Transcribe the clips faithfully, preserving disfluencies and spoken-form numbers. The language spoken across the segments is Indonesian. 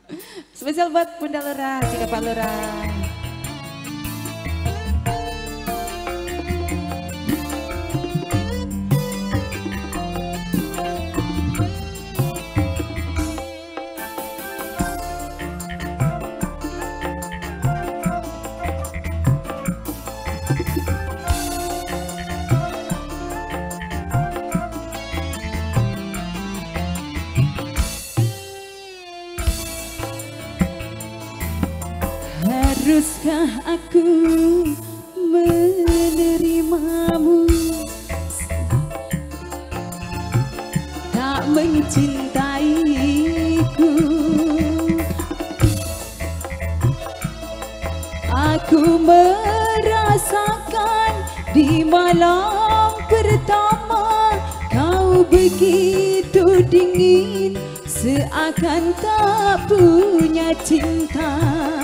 Spesial buat Bunda Lurah, jika Pak Lurah. Haruskah aku menerimamu, tak mencintaiku? Aku merasakan di malam pertama kau begitu dingin, seakan tak punya cinta.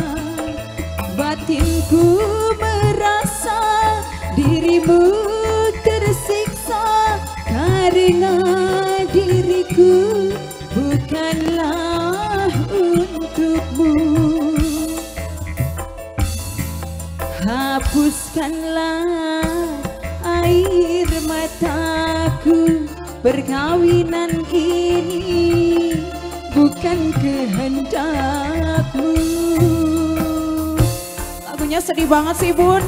Batinku merasa dirimu tersiksa karena diriku bukanlah untukmu. Hapuskanlah air mataku, perkawinan ini bukan kehendakmu. Sedih banget sih Bun.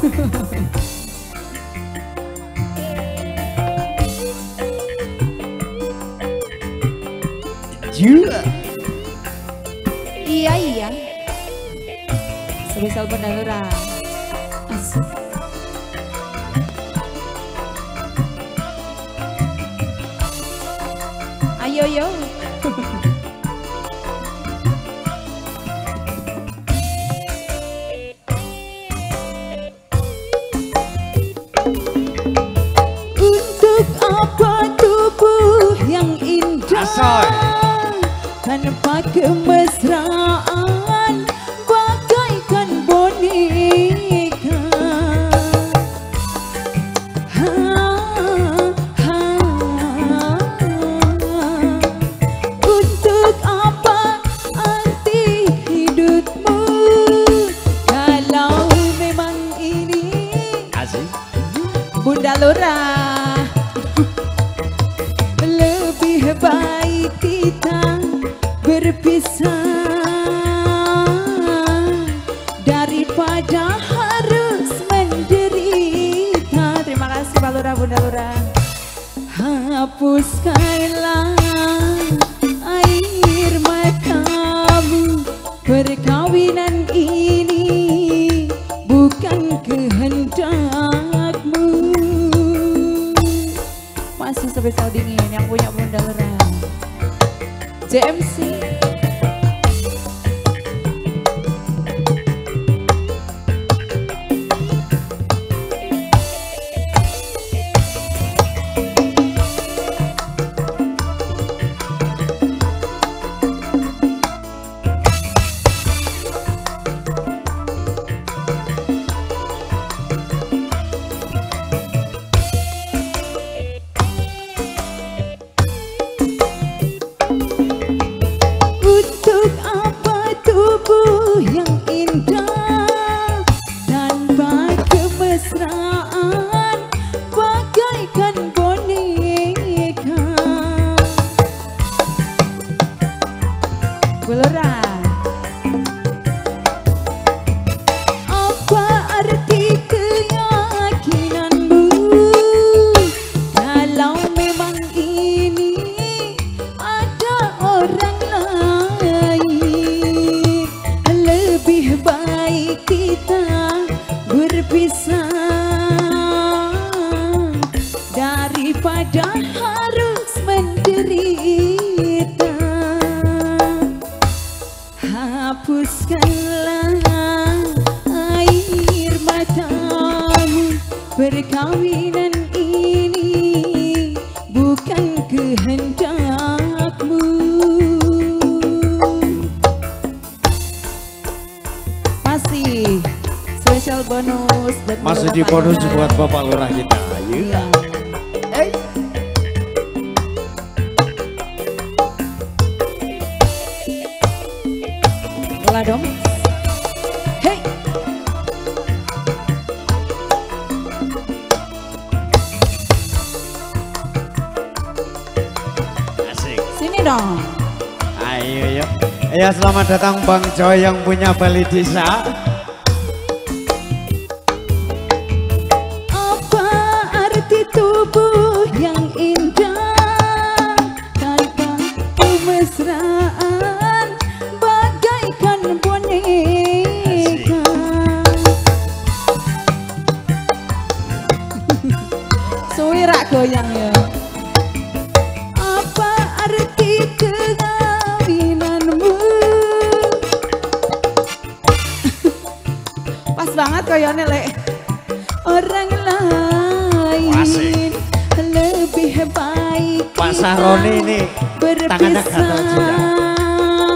Juga. Iya iya. Spesial Bunda Lurah. Asik. Ayo yo. Tanpa kemesraan bagaikan boneka. Ha, ha, untuk apa arti hidupmu kalau memang ini asik Bunda Lurah? Lebih baik kita berpisah daripada harus menderita. Terima kasih Pak Lurah, Bunda Lurah. Hapuskanlah air matamu, perkawinan ini bukan kehendakmu. Masih spesial dingin yang punya Bunda Lurah, J M C. Daripada harus menderita, hapuskanlah air matamu, perkawinan ini bukan kehendakmu. Masih spesial bonus dan masih di bonus buat Bapak Lurah kita. Iya. Bola dong. Hey. Asik. Sini dong. Ayo yuk. Ya selamat datang Bang Joy yang punya Bali Desa. Apa arti tubuh yang indah tanpa kemesraan bagaikan boneka. Suwira goyang ya. Apa arti kekawinanmu? Pas banget koyone lek. Orang lain Asik. lebih baik Pak Sahroni ini tangannya gatal juga. berpisah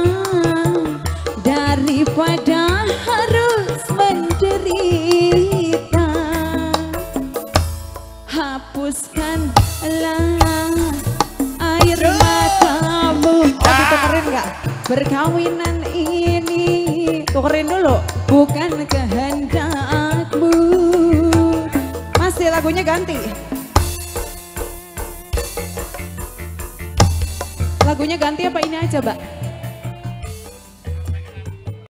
daripada harus menderita. Hapuskanlah air matamu. Tapi tukerin nggak? Perkawinan ini tukerin dulu, bukan kehendakmu. Masih lagunya ganti. Lagunya ganti apa ini aja, Mbak?